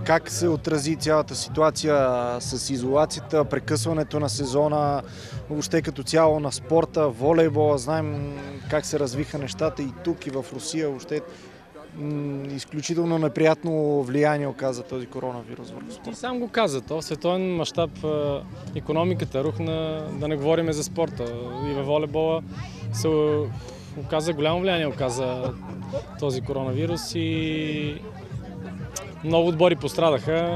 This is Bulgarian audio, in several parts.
как се отрази цялата ситуация с изолацията, прекъсването на сезона, въобще като цяло на спорта, волейбола, знаем как се развиха нещата и тук, и в Русия, въобще изключително неприятно влияние оказа този коронавирус върху спорта. Ти сам го каза, то в световен мащаб икономиката рухна, да не говорим за спорта. И във волейбола се оказа голямо влияние, оказа този коронавирус и много отбори пострадаха.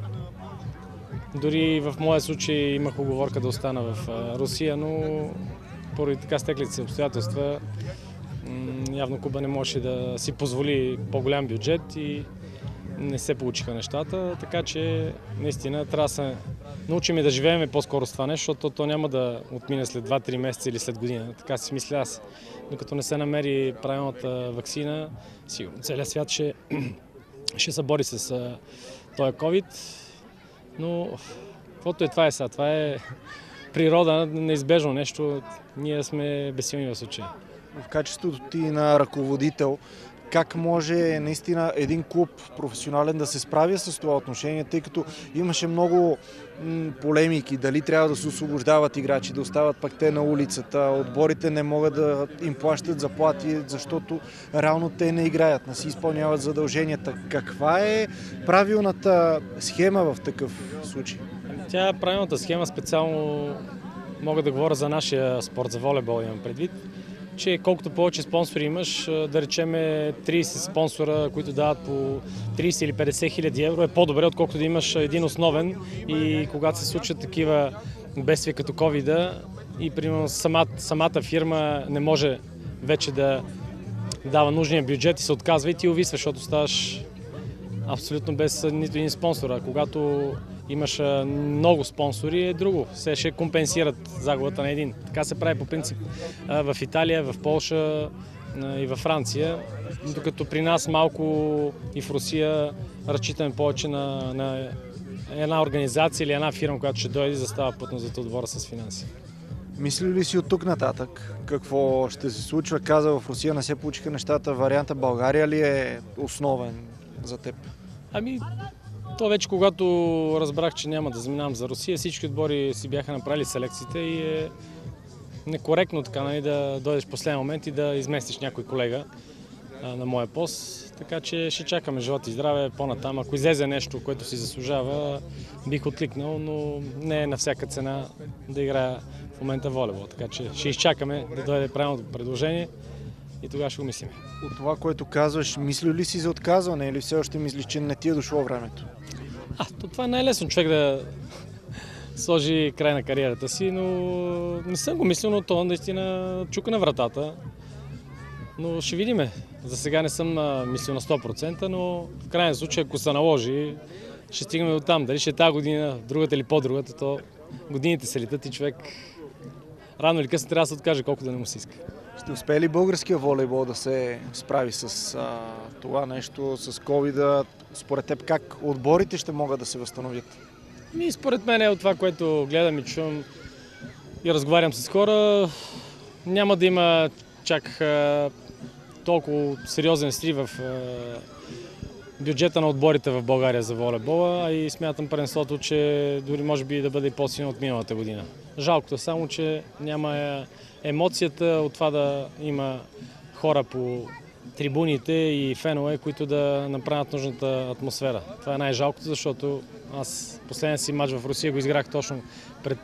Дори в моя случай имах уговорка да остана в Русия, но поради така стеклите си обстоятелства явно Куба не можеше да си позволи по-голям бюджет и не се получиха нещата, така че наистина трябва да се научим и да живеем по-скоро с това нещо, защото то няма да отмине след 2-3 месеца или след година. Така си мисля аз. Докато не се намери правилната ваксина, сигурно целият свят ще се бори с този COVID, но каквото е това е сега. Това е природа, неизбежно нещо. Ние сме безсилни в случая. В качеството ти на ръководител, как може наистина един клуб професионален да се справя с това отношение, тъй като имаше много полемики, дали трябва да се освобождават играчи, да остават пак те на улицата, отборите не могат да им плащат заплати, защото реално те не играят, не си изпълняват задълженията. Каква е правилната схема в такъв случай? Тя е правилната схема, специално мога да говоря за нашия спорт, за волейбол имам предвид, че колкото повече спонсори имаш, да речем 30 спонсора, които дават по 30 или 50 хиляди евро, е по-добре, отколкото да имаш един основен и когато се случат такива бедствия като ковида и примерно самата фирма не може вече да дава нужния бюджет и се отказва и ти увисваш, защото ставаш абсолютно без нито един спонсор. А когато имаш много спонсори, е друго. Се ще компенсират загубата на един. Така се прави по принцип в Италия, в Полша и във Франция. Докато при нас малко и в Русия разчитаме повече на една организация или една фирма, която ще дойде и застава плътно зад отбора с финанси. Мисли ли си от тук нататък какво ще се случва? Каза, в Русия не се получиха нещата. Варианта България ли е основен за теб? То вече когато разбрах, че няма да заминавам за Русия, всички отбори си бяха направили селекциите и е некоректно така, нали, да дойдеш в последния момент и да изместиш някой колега на моя пост. Така че ще чакаме живот и здраве по-натам. Ако излезе нещо, което си заслужава, бих откликнал, но не е на всяка цена да играя в момента волейбол. Така че ще изчакаме да дойде правилното предложение и тогава ще го мислим. От това, което казваш, мисли ли си за отказване или все още мислиш, че не ти е дошло времето? Това не е лесно човек да сложи край на кариерата си, но не съм го мислил, но то наистина чука на вратата. Но ще видиме. За сега не съм мислил на 100%, но в крайна случай, ако се наложи, ще стигнем до там. Дали ще е тази година, другата или по-другата, то годините се летат и човек рано или късно трябва да се откаже, колко да не му се иска. Ще успее ли българския волейбол да се справи с това нещо, с ковида? Според теб как отборите ще могат да се възстановят? Според мен е от това, което гледам и чувам и разговарям с хора, няма да има чак толкова сериозен срив в бюджета на отборите в България за волейбола, а и смятам първенството, че дори може би да бъде и по-силно от миналата година. Жалкото само, че няма емоцията от това да има хора по трибуните и фенове, които да направят нужната атмосфера. Това е най-жалкото, защото аз последния си матч в Русия го изиграх точно пред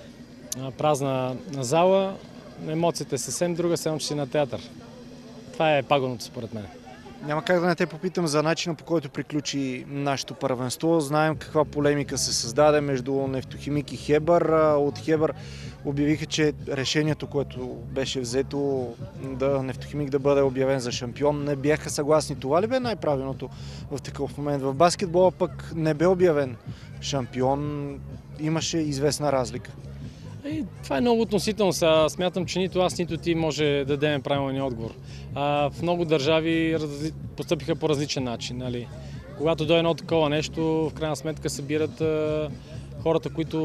празна зала. Емоцията е съвсем друга, само че си на театър. Това е пагубното според мен. Няма как да не те попитам за начина, по който приключи нашето първенство. Знаем каква полемика се създаде между Нефтохимик и Хебър. От Хебър обявиха, че решението, което беше взето да Нефтохимик да бъде обявен за шампион, не бяха съгласни. Това ли бе най-правилното в такъв момент? В баскетбола пък не бе обявен шампион. Имаше известна разлика. Това е много относително. Смятам, че нито аз, нито ти може да дадем правилния отговор. В много държави постъпиха по различен начин. Нали? Когато дойде едно такова нещо, в крайна сметка събират хората, които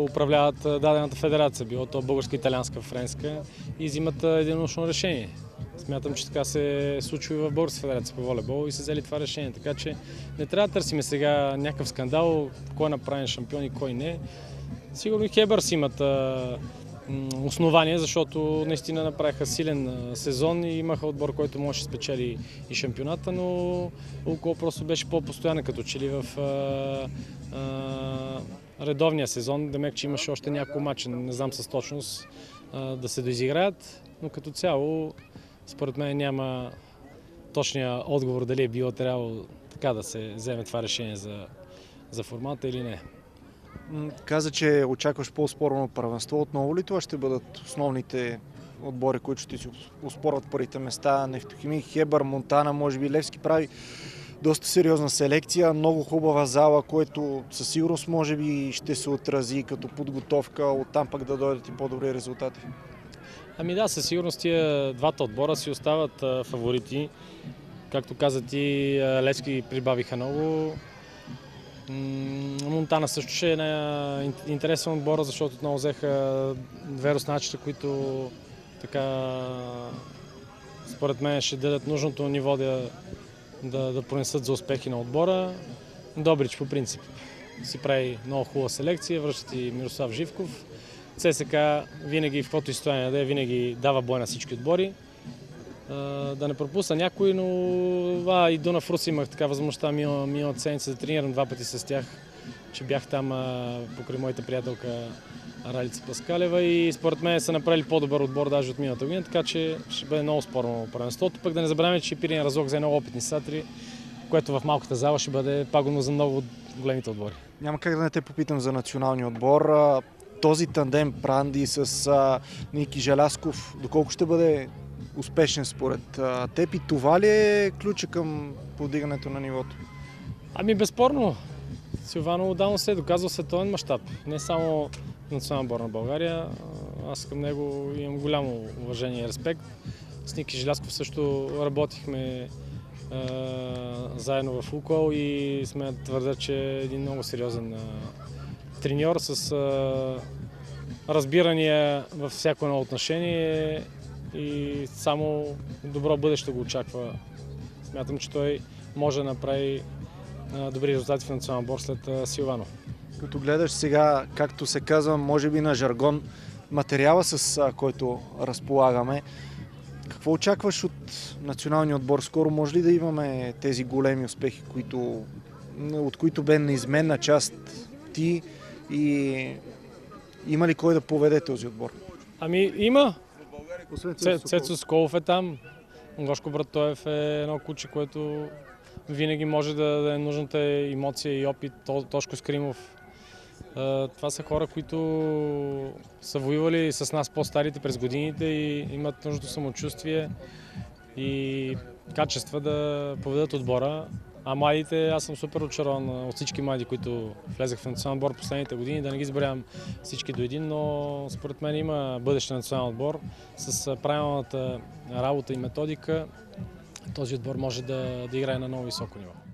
управляват дадената федерация, било то българска, италианска, френска, и взимат единодушно решение. Смятам, че така се случва и в Българската федерация по волейбол и са взели това решение. Така че не трябва да търсим сега някакъв скандал, кой е направен шампион и кой не. Сигурно и Хебър си имат основания, защото наистина направиха силен сезон и имаха отбор, който може да спечели и шампионата, но Лукойл просто беше по-постоянен като че ли в редовния сезон. Демек, че имаше още няколко мача, не знам с точност, да се доизиграят, но като цяло според мен няма точния отговор дали е било трябвало така да се вземе това решение за формата или не. Каза, че очакваш по-спорно първенство. Отново ли това ще бъдат основните отбори, които ще си оспорват първите места? Нефтохимик, Хебър, Монтана, може би Левски прави доста сериозна селекция, много хубава зала, което със сигурност може би ще се отрази като подготовка, оттам пък да дойдат и по-добри резултати. Ами да, със сигурност тия двата отбора си остават фаворити. Както каза ти, Левски прибавиха много. Монтана също ще е интересен отбор, защото отново взеха две русначета, които така според мен ще дадат нужното ниво да пронесат за успехи на отбора. Добрич по принцип си прави много хубава селекция, връщат и Мирослав Живков. ЦСК винаги в каквото състояние да е, винаги дава бой на всички отбори. Да не пропусна някой, но и Дунав Рус имах така възможността миналата седмица да тренирам два пъти с тях, че бях там покрай моята приятелка Ралица Паскалева и според мен са направили по-добър отбор даже от миналата година, така че ще бъде много спорно първенството. Пък да не забравяме, че Пирин Разлог взе много опитни сатри, което в малката зала ще бъде пагубно за много от големите отбори. Няма как да не те попитам за националния отбор. Този тандем Пранди с Ники Желясков, доколко ще бъде успешен според теб и това ли е ключа към подигането на нивото? Ами безспорно. Силвано отдавна се е доказал световен мащаб. Не само национален отбор на България. Аз към него имам голямо уважение и респект. С Ники Желясков също работихме заедно в Лукойл и сме твърда, че е един много сериозен треньор с разбирания във всяко едно отношение и само добро бъдеще го очаква. Смятам, че той може да направи добри резултати в национален отбор след Силвано. Като гледаш сега, както се казва, може би на жаргон, материала, с който разполагаме, какво очакваш от националния отбор? Скоро може ли да имаме тези големи успехи, от които бе неизменна част ти и има ли кой да поведе този отбор? Ами има. Цецо Сколов е там. Гошко Братоев е едно куче, което винаги може да е нужната емоция и опит. Тошко Скримов. Това са хора, които са воювали с нас по-старите през годините и имат нужното самочувствие и качества да поведат отбора. А младите, аз съм супер очарован от всички млади, които влезах в национален отбор последните години, да не ги забравям всички до един, но според мен има бъдеще национален отбор с правилната работа и методика. Този отбор може да играе на много високо ниво.